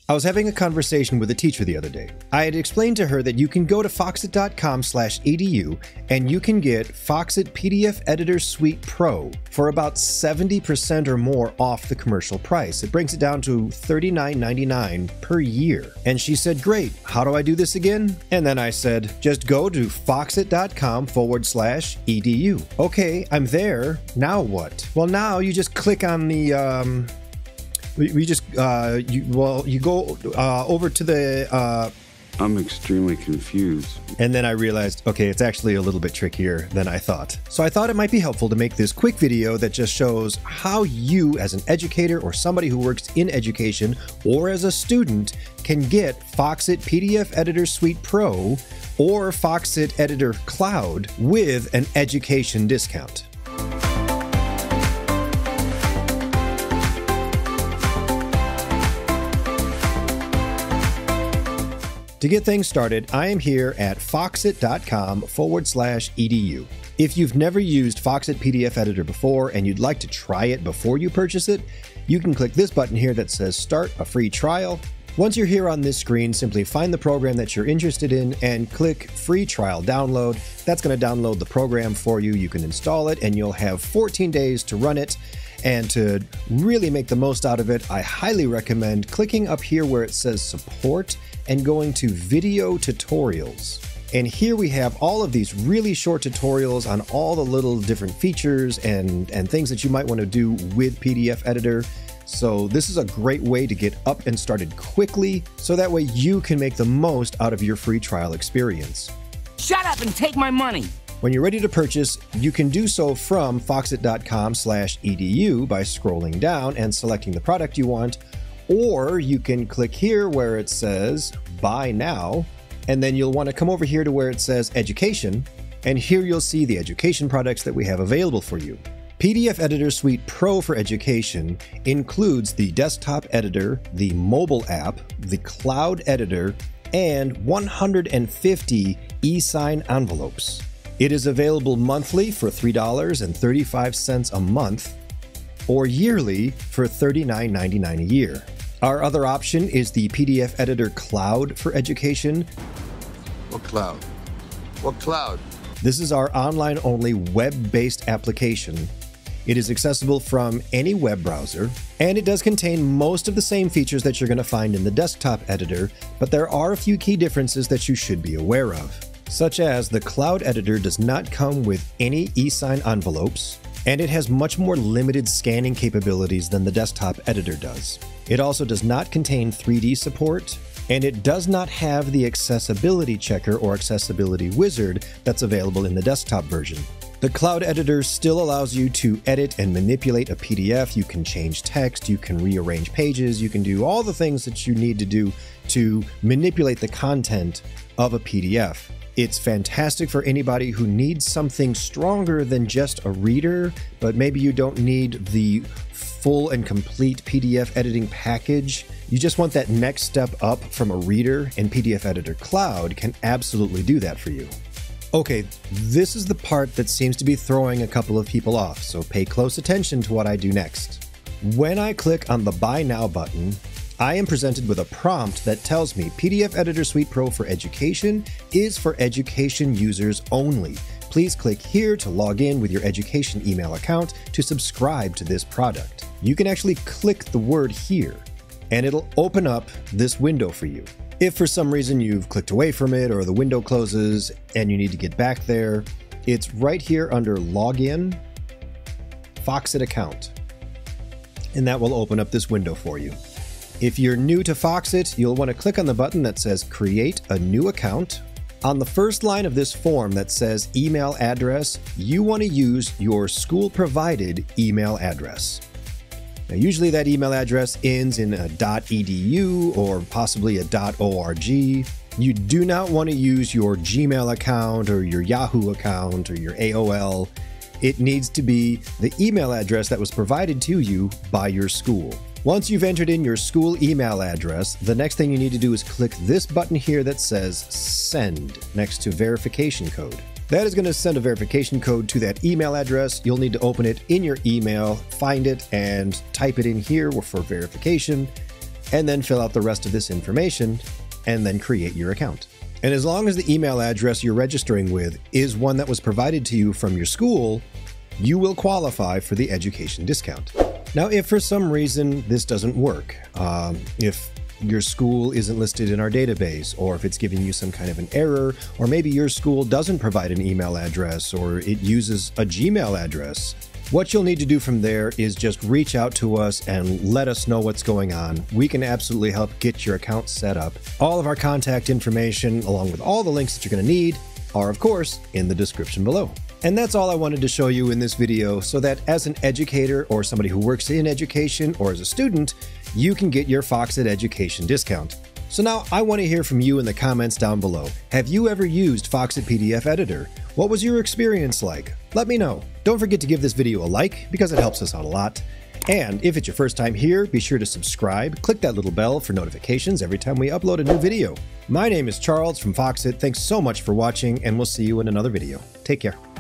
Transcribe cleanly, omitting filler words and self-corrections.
I was having a conversation with a teacher the other day. I had explained to her that you can go to foxit.com/edu and you can get Foxit PDF Editor Suite Pro for about 70% or more off the commercial price. It brings it down to $39.99 per year. And she said, great, how do I do this again? And then I said, just go to foxit.com/edu. Okay, I'm there. Now what? Well, now you just click on the, you go over to the I'm extremely confused. And then I realized, okay, it's actually a little bit trickier than I thought. So I thought it might be helpful to make this quick video that just shows how you, as an educator or somebody who works in education or as a student, can get Foxit PDF Editor Suite Pro or Foxit Editor Cloud with an education discount. To get things started, I am here at foxit.com/edu. If you've never used Foxit PDF Editor before and you'd like to try it before you purchase it, you can click this button here that says Start a Free Trial. Once you're here on this screen, simply find the program that you're interested in and click Free Trial Download. That's going to download the program for you. You can install it and you'll have 14 days to run it. And to really make the most out of it, I highly recommend clicking up here where it says Support and going to Video Tutorials. And here we have all of these really short tutorials on all the little different features and things that you might want to do with PDF Editor. So this is a great way to get up and started quickly, so that way you can make the most out of your free trial experience. Shut up and take my money! When you're ready to purchase, you can do so from foxit.com/edu by scrolling down and selecting the product you want, or you can click here where it says Buy Now, and then you'll want to come over here to where it says Education, and here you'll see the education products that we have available for you. PDF Editor Suite Pro for Education includes the desktop editor, the mobile app, the cloud editor, and 150 e-sign envelopes. It is available monthly for $3.35 a month or yearly for $39.99 a year. Our other option is the PDF Editor Cloud for Education. What cloud? What cloud? This is our online-only web-based application. It is accessible from any web browser, and it does contain most of the same features that you're going to find in the desktop editor, but there are a few key differences that you should be aware of, such as the cloud editor does not come with any e-sign envelopes, and it has much more limited scanning capabilities than the desktop editor does. It also does not contain 3D support, and it does not have the accessibility checker or accessibility wizard that's available in the desktop version. The cloud editor still allows you to edit and manipulate a PDF. You can change text, you can rearrange pages, you can do all the things that you need to do to manipulate the content of a PDF. It's fantastic for anybody who needs something stronger than just a reader, but maybe you don't need the full and complete PDF editing package. You just want that next step up from a reader, and PDF Editor Cloud can absolutely do that for you. Okay, this is the part that seems to be throwing a couple of people off, so pay close attention to what I do next. When I click on the Buy Now button, I am presented with a prompt that tells me PDF Editor Suite Pro for Education is for education users only. Please click here to log in with your education email account to subscribe to this product. You can actually click the word here, and it'll open up this window for you. If for some reason you've clicked away from it or the window closes and you need to get back there, it's right here under Login, Foxit Account, and that will open up this window for you. If you're new to Foxit, you'll want to click on the button that says Create a New Account. On the first line of this form that says Email Address, you want to use your school-provided email address. Now, usually that email address ends in a .edu or possibly a .org. You do not want to use your Gmail account or your Yahoo account or your AOL. It needs to be the email address that was provided to you by your school. Once you've entered in your school email address, the next thing you need to do is click this button here that says Send next to Verification Code. That is going to send a verification code to that email address. You'll need to open it in your email, find it, and type it in here for verification. and then fill out the rest of this information, and then create your account. And as long as the email address you're registering with is one that was provided to you from your school, you will qualify for the education discount. Now, if for some reason this doesn't work, if your school isn't listed in our database, or if it's giving you some kind of an error, or maybe your school doesn't provide an email address, or it uses a Gmail address, what you'll need to do from there is just reach out to us and let us know what's going on. We can absolutely help get your account set up. All of our contact information, along with all the links that you're going to need, are of course in the description below. And that's all I wanted to show you in this video, so that as an educator or somebody who works in education or as a student, you can get your Foxit education discount. So now I want to hear from you in the comments down below. Have you ever used Foxit PDF Editor? What was your experience like? Let me know. Don't forget to give this video a like because it helps us out a lot. And if it's your first time here, be sure to subscribe, click that little bell for notifications every time we upload a new video. My name is Charles from Foxit. Thanks so much for watching, and we'll see you in another video. Take care.